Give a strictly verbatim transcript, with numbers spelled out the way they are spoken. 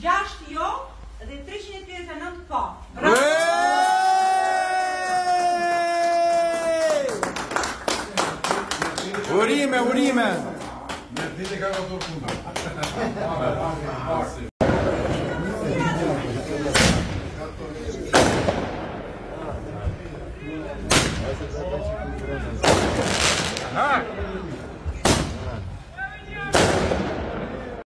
gjashtë jo dhe treqind e tridhjetë e nëntë po. Urime, urime! Me dite ka nga dorë kundër. Aha!